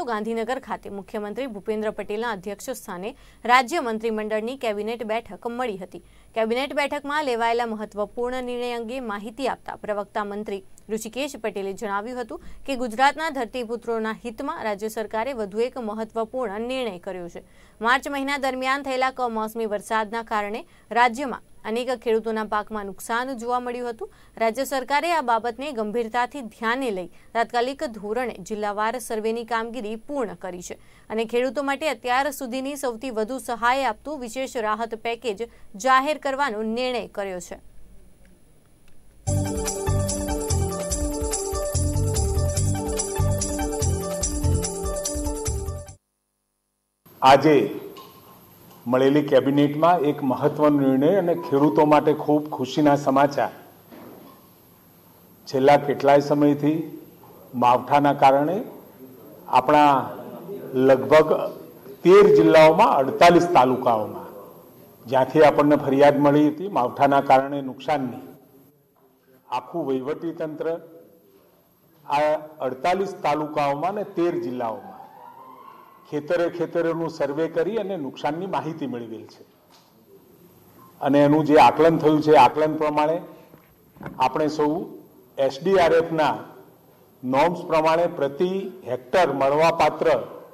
ગાંધીનગર ખાતે મુખ્યમંત્રી ભૂપેન્દ્ર પટેલના અધ્યક્ષ સ્થાને રાજ્ય મંત્રીમંડળની કેબિનેટ બેઠક મળી હતી। કેબિનેટ બેઠકમાં લેવાયેલા મહત્વપૂર્ણ નિર્ણય અંગે માહિતી આપતા પ્રવક્તા મંત્રી ઋષિકેશ પટેલે જણાવ્યું હતું કે ગુજરાતના ધરતીપુત્રોના હિતમાં રાજ્ય સરકારે વધુ એક મહત્વપૂર્ણ નિર્ણય કર્યો છે। માર્ચ મહિના દરમિયાન થયેલા કમોસમી વરસાદના કારણે રાજ્યમાં अनेक खेडूतोना पाकमां नुकसान जोवा मळ्युं हतुं। राज्य सरकारे आ बाबतने गंभीरताथी ध्याने लई तात्कालिक धोरणे जिल्लावार सर्वेनी कामगीरी पूर्ण करी छे अने खेडूतो माटे अत्यार सुधीनी सौथी वधु सहाय आपतुं विशेष राहत पेकेज जाहेर करवानो निर्णय कर्यो छे। आजे મળેલી કેબિનેટમાં એક મહત્વનો નિર્ણય અને ખેડૂતો માટે ખૂબ ખુશીના સમાચાર। છેલ્લા કેટલાય સમયથી માવઠાના કારણે આપણા લગભગ 13 જિલ્લાઓમાં 48 તાલુકાઓમાં જ્યાંથી આપણને ફરિયાદ મળી હતી માવઠાના કારણે નુકસાનની, આખું વહીવટીતંત્ર આ 48 તાલુકાઓમાં ને 13 જિલ્લાઓમાં ખેતરે ખેતરેનું સર્વે કરી અને નુકસાનની માહિતી મેળવેલ છે અને એનું જે આકલન થયું છે આકલન પ્રમાણે આપણે સૌ એસડીઆરએફના નોર્મ્સ પ્રમાણે પ્રતિ હેક્ટર મળવાપાત્ર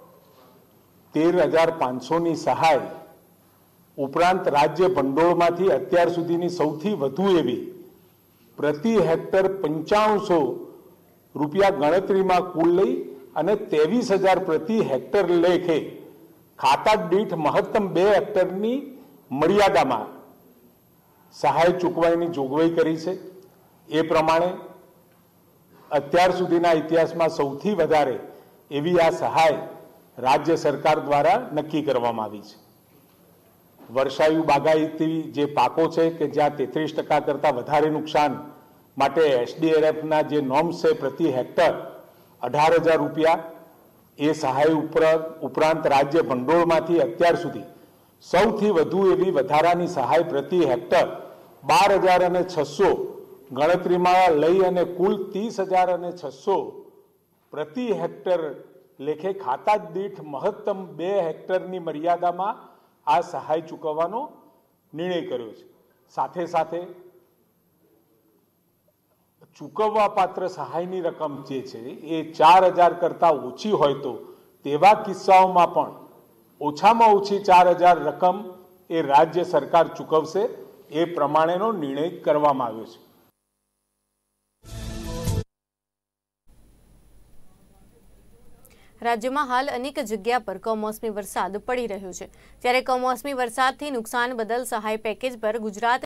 13,500ની સહાય ઉપરાંત રાજ્ય ભંડોળમાંથી અત્યાર સુધીની સૌથી વધુ એવી પ્રતિ હેક્ટર 9500 રૂપિયા ગણતરીમાં કુલ લઈ અને 23,000 પ્રતિ હેક્ટર લેખે ખાતા દીઠ મહત્તમ 2 હેક્ટરની મર્યાદામાં સહાય ચૂકવવાની જોગવાઈ કરી છે। એ પ્રમાણે અત્યાર સુધીના ઇતિહાસમાં સૌથી વધારે એવી આ સહાય રાજ્ય સરકાર દ્વારા નક્કી કરવામાં આવી છે। વર્ષાયુ બાગાયતી જે પાકો છે કે જ્યાં 33% કરતાં વધારે નુકસાન માટે એસડીઆરએફના જે નોર્મ્સ છે પ્રતિ હેક્ટર 18,000 રૂપિયા એ સહાય ઉપરાંત રાજ્ય ભંડોળમાંથી અત્યાર સુધી સૌથી વધુ એવી વધારાની સહાય પ્રતિ હેક્ટર 12,600 ગણતરીમાં લઈ અને કુલ 30,600 પ્રતિ હેક્ટર લેખે ખાતા દીઠ મહત્તમ 2 હેક્ટરની મર્યાદામાં આ સહાય ચૂકવવાનો નિર્ણય કર્યો છે। સાથે સાથે ચૂકવવા પાત્ર સહાયની રકમ જે છે એ 4,000 કરતાં ઓછી હોય તો તેવા કિસ્સાઓમાં પણ ઓછામાં ઓછી 4,000 રકમ એ રાજ્ય સરકાર ચૂકવશે એ પ્રમાણેનો નિર્ણય કરવામાં આવ્યો છે। राज्यમાં हाल अनेक जग्या पर कमोसमी वरसाद पड़ी रह्यो छे, त्यारे कमोसमी वरसादथी नुकसान बदल सहाय पेकेज पर गुजरात